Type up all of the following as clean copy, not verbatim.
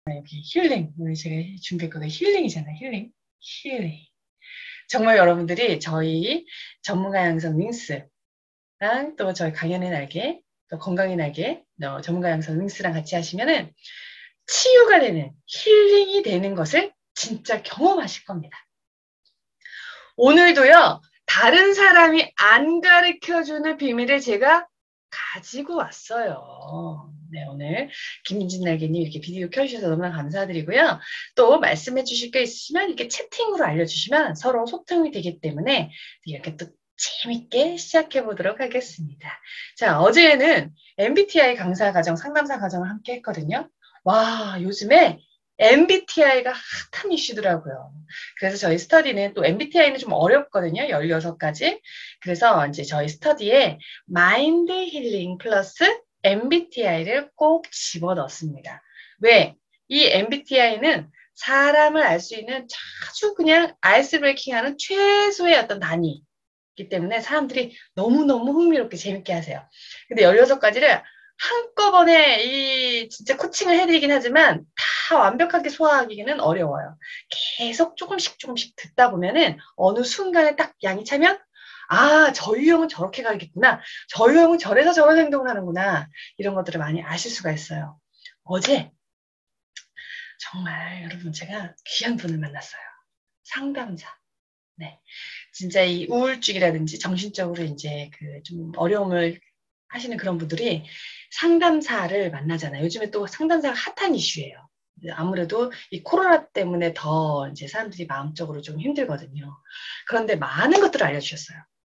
여기 힐링. 오늘 제가 준비했거든요. 힐링이잖아요. 힐링. 힐링. 정말 여러분들이 저희 전문가 양성 윙스랑 또 저희 강연의 날개, 또 건강의 날개, 전문가 양성 윙스랑 같이 하시면은 치유가 되는, 힐링이 되는 것을 진짜 경험하실 겁니다. 오늘도요, 다른 사람이 안 가르쳐주는 비밀을 제가 가지고 왔어요. 네, 오늘 김민진 날개님 이렇게 비디오 켜주셔서 너무나 감사드리고요. 또 말씀해 주실 게 있으시면 이렇게 채팅으로 알려주시면 서로 소통이 되기 때문에 이렇게 또 재밌게 시작해 보도록 하겠습니다. 자, 어제는 MBTI 강사 과정, 상담사 과정을 함께 했거든요. 와, 요즘에 MBTI가 핫한 이슈더라고요. 그래서 저희 스터디는 또 MBTI는 좀 어렵거든요. 16가지. 그래서 이제 저희 스터디에 마인드 힐링 플러스 MBTI를 꼭 집어넣습니다. 왜? 이 MBTI는 사람을 알 수 있는 아주 그냥 아이스 브레이킹하는 최소의 어떤 단위이기 때문에 사람들이 너무너무 흥미롭게 재밌게 하세요. 근데 16가지를 한꺼번에 이 진짜 코칭을 해드리긴 하지만 다 완벽하게 소화하기는 어려워요. 계속 조금씩 듣다 보면은 어느 순간에 딱 양이 차면 아, 저 유형은 저렇게 가겠구나. 저 유형은 저래서 저런 행동을 하는구나. 이런 것들을 많이 아실 수가 있어요. 어제 정말 여러분 제가 귀한 분을 만났어요. 상담사. 네. 진짜 이 우울증이라든지 정신적으로 이제 그 좀 어려움을 하시는 그런 분들이 상담사를 만나잖아요. 요즘에 또 상담사가 핫한 이슈예요. 아무래도 이 코로나 때문에 더 이제 사람들이 마음적으로 좀 힘들거든요. 그런데 많은 것들을 알려주셨어요.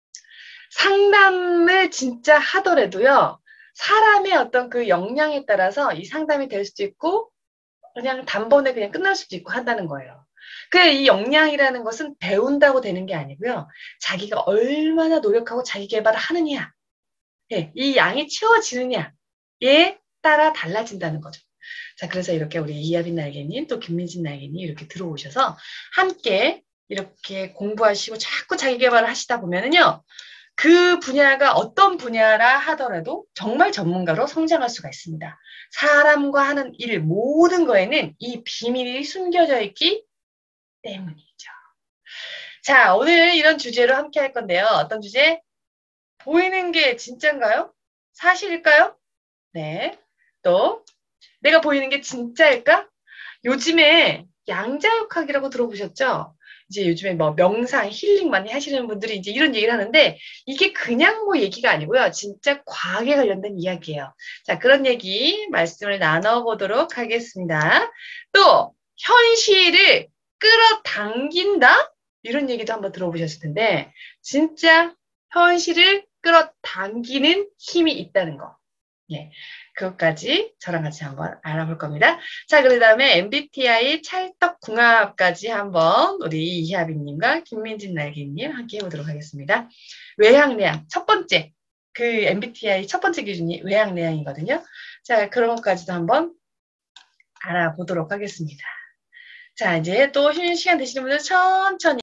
상담을 진짜 하더라도요, 사람의 어떤 그 역량에 따라서 이 상담이 될 수도 있고, 그냥 단번에 그냥 끝날 수도 있고 한다는 거예요. 이 역량이라는 것은 배운다고 되는 게 아니고요. 자기가 얼마나 노력하고 자기 개발을 하느냐, 예, 이 양이 채워지느냐에 따라 달라진다는 거죠. 자, 그래서 이렇게 우리 이하빈 날개님, 또 김민진 날개님 이렇게 들어오셔서 함께 이렇게 공부하시고 자꾸 자기 개발을 하시다 보면은요, 그 분야가 어떤 분야라 하더라도 정말 전문가로 성장할 수가 있습니다. 사람과 하는 일 모든 거에는 이 비밀이 숨겨져 있기 때문이죠. 자, 오늘 이런 주제로 함께 할 건데요. 어떤 주제? 보이는 게 진짜인가요? 사실일까요? 네. 또, 내가 보이는 게 진짜일까? 요즘에 양자역학이라고 들어보셨죠? 이제 요즘에 뭐 명상, 힐링 많이 하시는 분들이 이제 이런 얘기를 하는데 이게 그냥 뭐 얘기가 아니고요. 진짜 과학에 관련된 이야기예요. 자, 그런 얘기 말씀을 나눠보도록 하겠습니다. 또, 현실을 끌어당긴다? 이런 얘기도 한번 들어보셨을 텐데 진짜 현실을 끌어당기는 힘이 있다는 거. 예. 그것까지 저랑 같이 한번 알아볼 겁니다. 자, 그 다음에 MBTI 찰떡궁합까지 한번 우리 이하빈님과 김민진 날개님 함께 해보도록 하겠습니다. 외향내향 첫 번째, 그 MBTI 첫 번째 기준이 외향내향이거든요. 자, 그런 것까지도 한번 알아보도록 하겠습니다. 자, 이제 또 쉬는 시간 되시는 분들 천천히